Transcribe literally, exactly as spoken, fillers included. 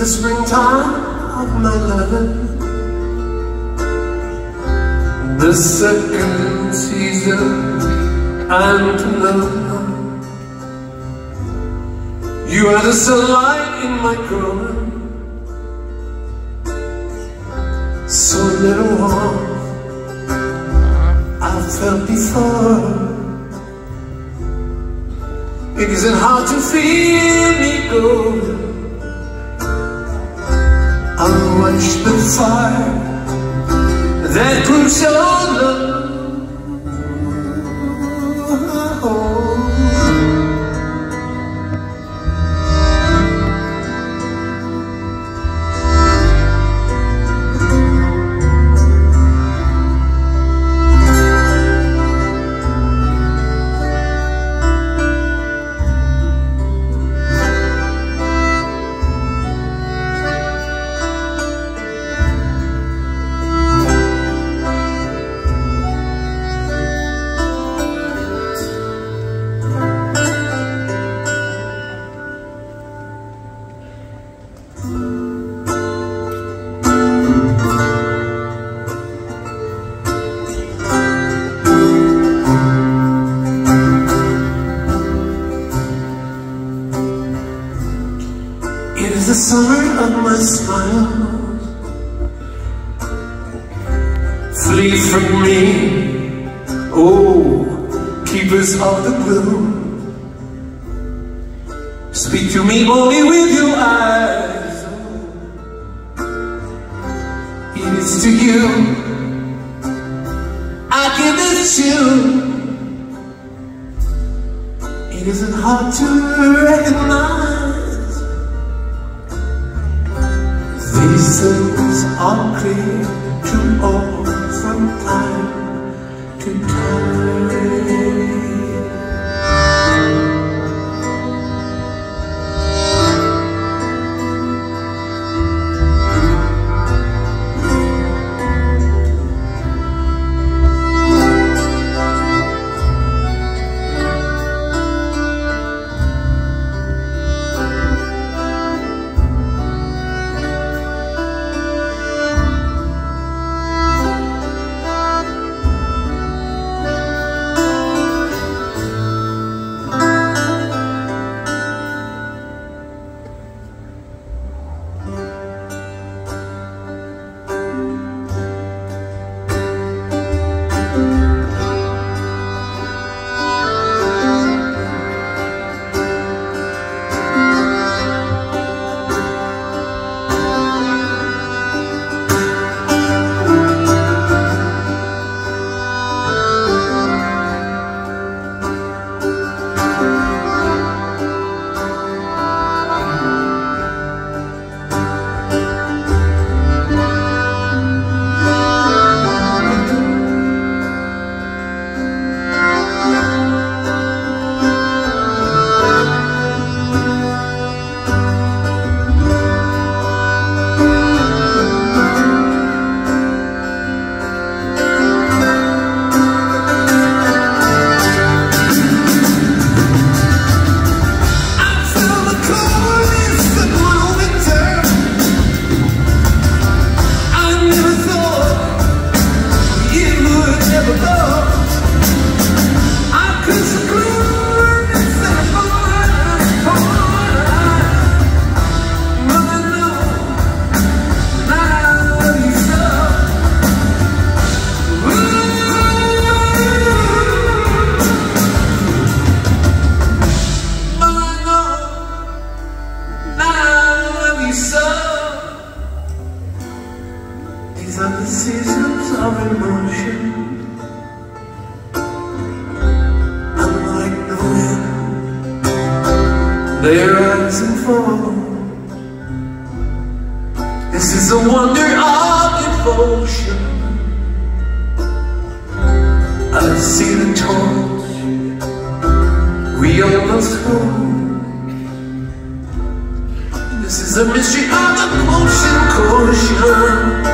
the springtime of my loving, the second season I'm to know. You are the sunlight in my growing, so little warmth I've felt before. It isn't hard to feel me go. I'll watch the fire that proves your love. It is the summer of my smile. Flee from me, oh, keepers of the gloom. Speak to me only with your eyes. It is to you I give this tune. It isn't hard to recognize. These things are clear to all from time to time. These are the seasons of emotion. Unlike the wind, they rise and fall. This is the wonder of devotion. I see the torch we all must hold. This is the mystery of the ocean, ocean.